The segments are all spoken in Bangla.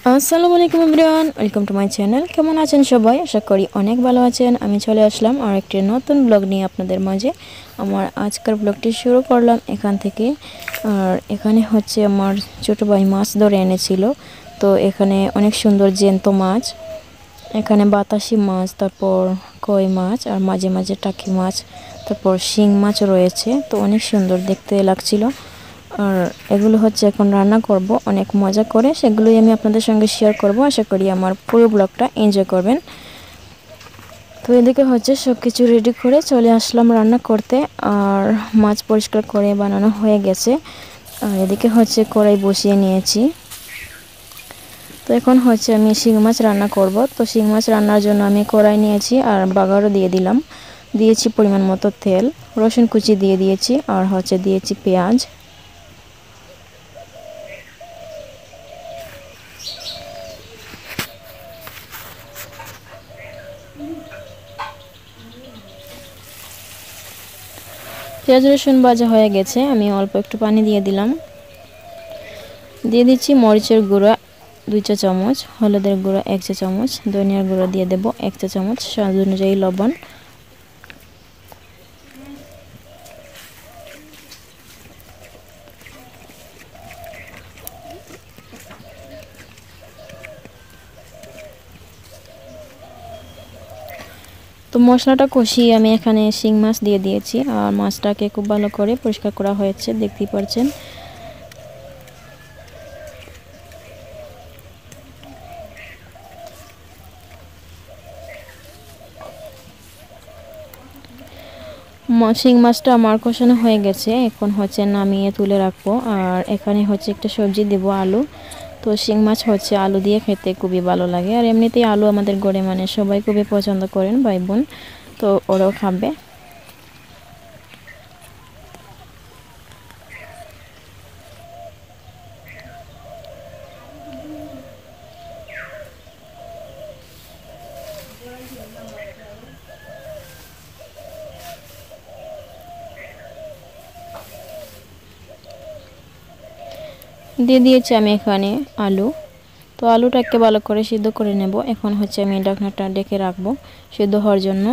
আসসালামু আলাইকুম everyone, welcome to my channel. কেমন আছেন সবাই? আশা করি অনেক ভালো আছেন। আমি চলে আসলাম আর একটি নতুন ব্লগ নিয়ে আপনাদের মাঝে। আমার আজকের ব্লগটি শুরু করলাম এখান থেকে। আর এখানে হচ্ছে আমার ছোটো ভাই মাছ ধরে এনেছিল। তো এখানে অনেক সুন্দর জ্যান্ত মাছ, এখানে বাতাসি মাছ, তারপর কই মাছ, আর মাঝে মাঝে টাকি মাছ, তারপর শিং মাছ রয়েছে। তো অনেক সুন্দর দেখতে লাগছিল। আর এগুলো হচ্ছে এখন রান্না করব অনেক মজা করে, সেগুলোই আমি আপনাদের সঙ্গে শেয়ার করব। আশা করি আমার পুরো ব্লগটা এনজয় করবেন। তো এদিকে হচ্ছে সব কিছু রেডি করে চলে আসলাম রান্না করতে। আর মাছ পরিষ্কার করে বানানো হয়ে গেছে। আর এদিকে হচ্ছে কড়াই বসিয়ে নিয়েছি। তো এখন হচ্ছে আমি শিং মাছ রান্না করব। তো শিং মাছ রান্নার জন্য আমি কড়াই নিয়েছি আর বাগারও দিয়ে দিলাম। দিয়েছি পরিমাণ মতো তেল, রসুন কুচি দিয়ে দিয়েছি, আর হচ্ছে দিয়েছি পেঁয়াজ। পেঁয়াজ রসুন ভাজা হয়ে গেছে, আমি অল্প একটু পানি দিয়ে দিলাম। দিয়ে দিচ্ছি মরিচের গুঁড়া 2 চা চামচ, হলুদের গুঁড়া 1 চা চামচ, ধনিয়ার গুঁড়া দিয়ে দেব 1 চা চামচ, স্বাদ অনুযায়ী লবণ। তো মশলাটা কষিয়ে আমি এখানে শিং মাছ দিয়ে দিয়েছি। আর মাছটাকে খুব ভালো করে পরিষ্কার করা হয়েছে, দেখতেই পাচ্ছেন। শিং মাছটা আমার কষানো হয়ে গেছে, এখন হচ্ছে নামিয়ে তুলে রাখবো। আর এখানে হচ্ছে একটা সবজি দেব, আলু। তো শিং মাছ হচ্ছে আলু দিয়ে খেতে খুবই ভালো লাগে। আর এমনিতেই আলু আমাদের ঘরে মানে সবাই খুবই পছন্দ করেন, ভাই বোন, তো ওরাও খাবে। দিয়ে দিয়েছি আমি এখানে আলু। তো আলুটাকে ভালো করে সিদ্ধ করে নেব। এখন হচ্ছে আমি ঢাকনাটা ঢেকে রাখবো সিদ্ধ হওয়ার জন্য।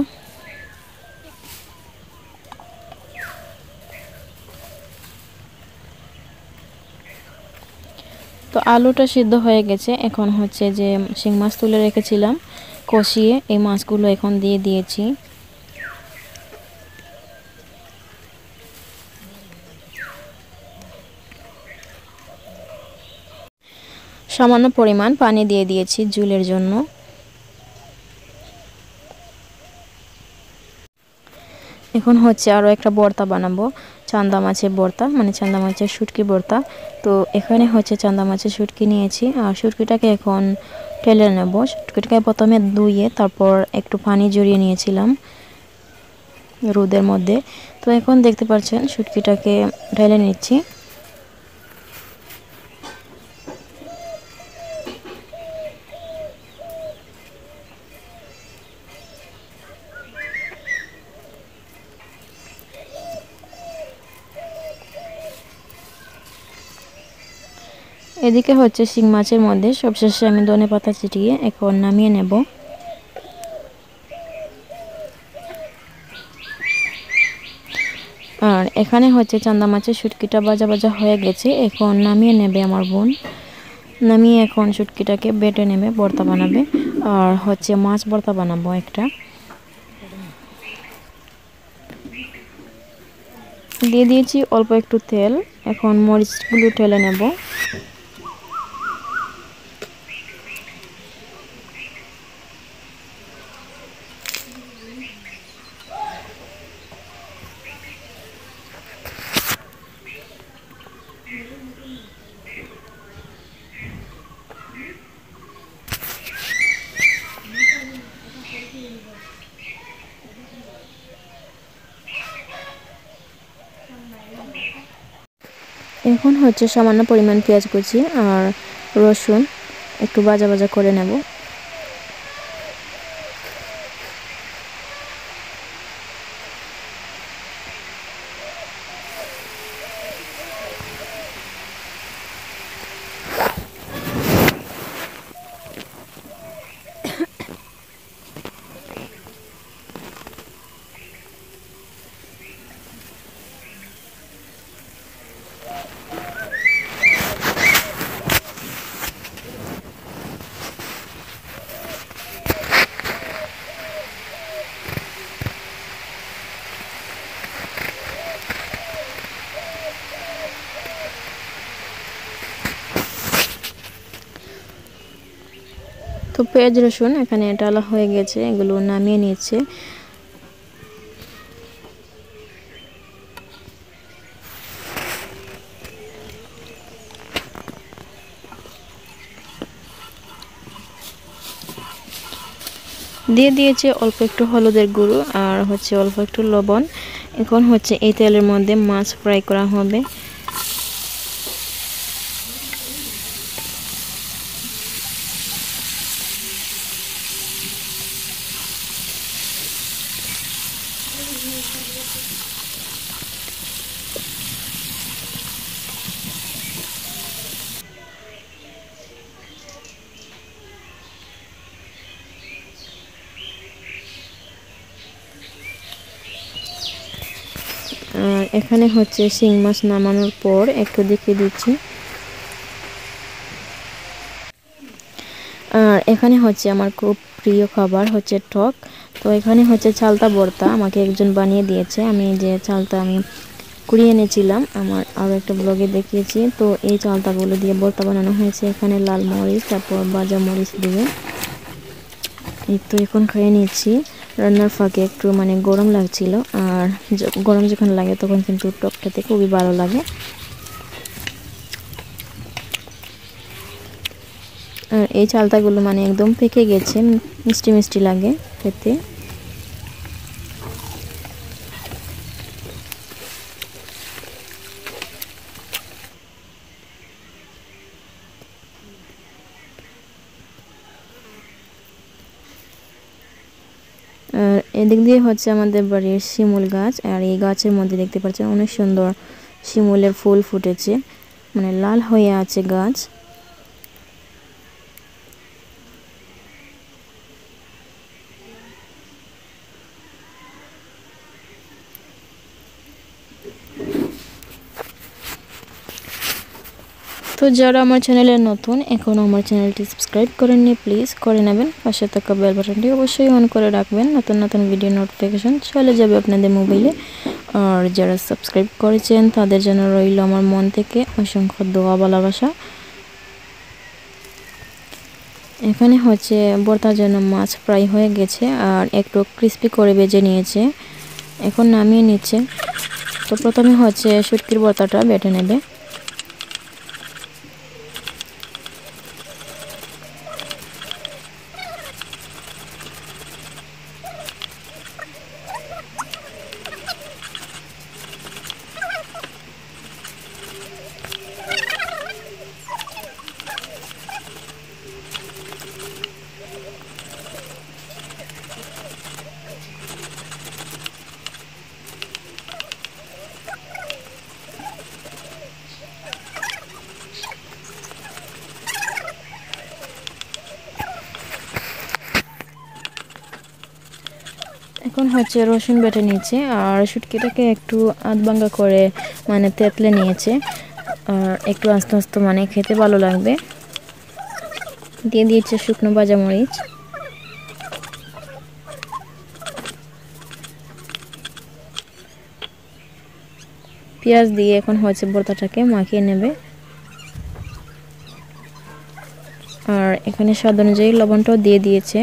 তো আলুটা সিদ্ধ হয়ে গেছে, এখন হচ্ছে যে শিং মাছ তুলে রেখেছিলাম কষিয়ে, এই মাছগুলো এখন দিয়ে দিয়েছি। সামান্য পরিমাণ পানি দিয়ে দিয়েছি ঝোলের জন্য। এখন হচ্ছে আরও একটা ভর্তা বানাবো, চান্দা মাছের ভর্তা, মানে চান্দা মাছের শুটকি ভর্তা। তো এখানে হচ্ছে চান্দা মাছের শুটকি নিয়েছি, আর শুটকিটাকে এখন ঢেলে নেব। শুটকিটাকে প্রথমে ধুয়ে তারপর একটু পানি জড়িয়ে নিয়েছিলাম রোদের মধ্যে। তো এখন দেখতে পাচ্ছেন শুটকিটাকে ঢেলে নিচ্ছি। এদিকে হচ্ছে শিং মাছের মধ্যে সবশেষে আমি ধনেপাতা ছিটিয়ে এখন নামিয়ে নেব। আর এখানে হচ্ছে চান্দা মাছের শুটকিটা ভাজা ভাজা হয়ে গেছে, এখন নামিয়ে নেবে আমার বোন। নামিয়ে এখন শুটকিটাকে বেটে নেবে, ভর্তা বানাবে। আর হচ্ছে মাছ ভর্তা বানাবো একটা। দিয়ে দিয়েছি অল্প একটু তেল, এখন মরিচগুলো ঢেলে নেব। এখন হচ্ছে সামান্য পরিমাণ পেঁয়াজ কুচি আর রসুন একটু ভাজা ভাজা করে নেব। তো পেঁয়াজ রসুন এখানে ডালা হয়ে গেছে, এগুলো নামিয়ে নিচ্ছে। দিয়ে দিয়েছে অল্প একটু হলুদের গুঁড়ো আর হচ্ছে অল্প একটু লবণ। এখন হচ্ছে এই তেলের মধ্যে মাছ ফ্রাই করা হবে। আর এখানে হচ্ছে শিং মাছ নামানোর পর একটু দেখিয়ে দিচ্ছি। আর এখানে হচ্ছে আমার খুব প্রিয় খাবার হচ্ছে টক। তো এখানে হচ্ছে চালতা ভর্তা আমাকে একজন বানিয়ে দিয়েছে। আমি যে চালতা আমি কুড়িয়ে এনেছিলাম, আমার আরও একটা ব্লগে দেখিয়েছি। তো এই চালতাগুলো দিয়ে ভর্তা বানানো হয়েছে। এখানে লাল মরিচ, তারপর ভাজা মরিচ দিয়ে এই তো এখন খেয়ে নিচ্ছি। রান্নার ফাঁকে একটু মানে গরম লাগছিল, আর গরম যখন লাগে তখন কিন্তু টক খেতে খুবই ভালো লাগে। আর এই চালতাগুলো মানে একদম পেকে গেছে, মিষ্টি মিষ্টি লাগে খেতে। আর এদিক দিয়ে হচ্ছে আমাদের বাড়ির শিমুল গাছ, আর এই গাছের মধ্যে দেখতে পাচ্ছেন অনেক সুন্দর শিমুলের ফুল ফুটেছে, মানে লাল হয়ে আছে গাছ। তো যারা আমার চ্যানেলে নতুন, এখনও আমার চ্যানেলটি সাবস্ক্রাইব করেননি, প্লিজ করে নেবেন। পাশে থাকা বেল বাটনটি অবশ্যই অন করে রাখবেন, নতুন নতুন ভিডিও নোটিফিকেশন চলে যাবে আপনাদের মোবাইলে। আর যারা সাবস্ক্রাইব করেছেন তাদের জন্য রইল আমার মন থেকে অসংখ্য দোয়া ভালোবাসা। এখানে হচ্ছে ভর্তার জন্য মাছ ফ্রাই হয়ে গেছে আর একটু ক্রিস্পি করে ভেজে নিয়েছে, এখন নামিয়ে নিচ্ছে। তো প্রথমে হচ্ছে শুটকির ভর্তাটা বেটে নেবে। এখন হচ্ছে রসুন বেটে নিয়েছে আর শুটকিটাকে একটু আধভাঙ্গা করে মানে তেতলে নিয়েছে, আর একটু আস্তে আস্তে মানে খেতে ভালো লাগবে। দিয়ে দিয়েছে শুকনো ভাজা মরিচ, পেঁয়াজ দিয়ে এখন হচ্ছে ভর্তাটাকে মাখিয়ে নেবে। আর এখানে স্বাদ অনুযায়ী লবণটাও দিয়ে দিয়েছে।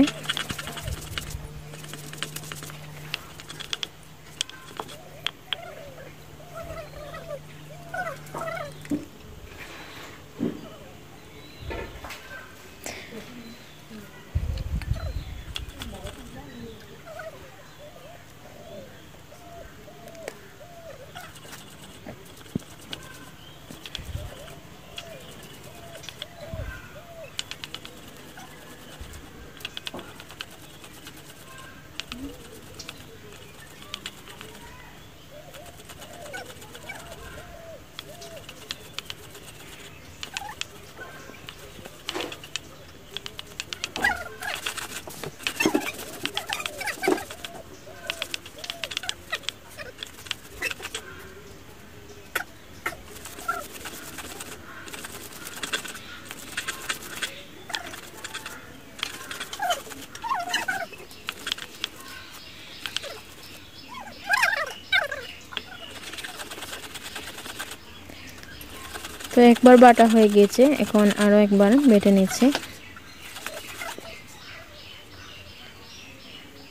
তো একবার বাটা হয়ে গেছে, এখন আরও একবার বেটে নিচ্ছে।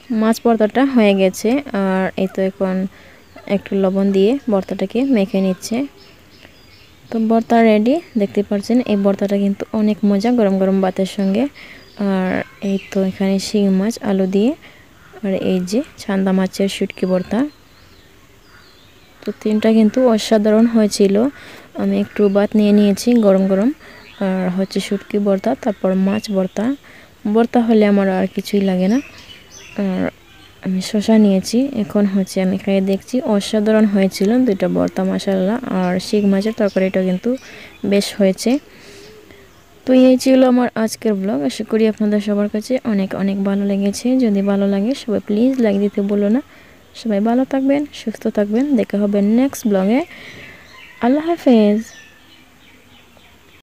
মাছ ভর্তাটা হয়ে গেছে। আর এই তো এখন একটু লবণ দিয়ে ভর্তাটাকে মেখে নিচ্ছে। তো ভর্তা রেডি, দেখতে পাচ্ছেন এই ভর্তাটা কিন্তু অনেক মজা গরম গরম ভাতের সঙ্গে। আর এই তো এখানে শিং মাছ আলু দিয়ে, আর এই যে চান্দা মাছের শুটকি ভর্তা। তো তিনটা কিন্তু অসাধারণ হয়েছিল। আমি একটু ভাত নিয়ে নিয়েছি গরম গরম, আর হচ্ছে শুটকি ভর্তা, তারপর মাছ ভর্তা। ভর্তা হলে আমার আর কিছুই লাগে না। আর আমি শসা নিয়েছি, এখন হচ্ছে আমি খাইয়ে দেখছি, অসাধারণ হয়েছিল দুইটা ভর্তা মাশাআল্লাহ। আর শিং মাছের তরকারিটা কিন্তু বেশ হয়েছে। তো এই ছিল আমার আজকের ব্লগ। আশা করি আপনাদের সবার কাছে অনেক অনেক ভালো লেগেছে। যদি ভালো লাগে সবাই প্লিজ লাইক দিতে বলো না। সবাই ভালো থাকবেন, সুস্থ থাকবেন, দেখা হবে নেক্সট ব্লগে। আল্লাহ হাফেজ।